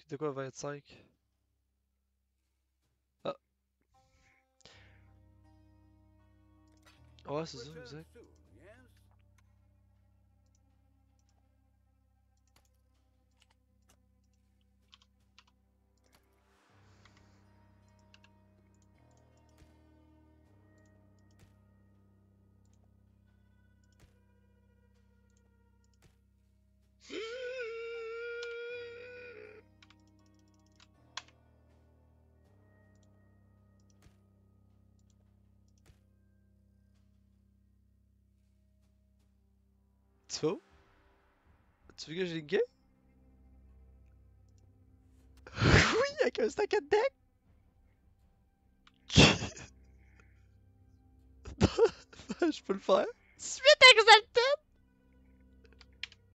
De quoi 25? Ah, ouais, c'est ça, exact. Tu faux? Tu veux que j'ai le gay? Oui, avec un stack de deck! Je peux le faire. Suite exaltée!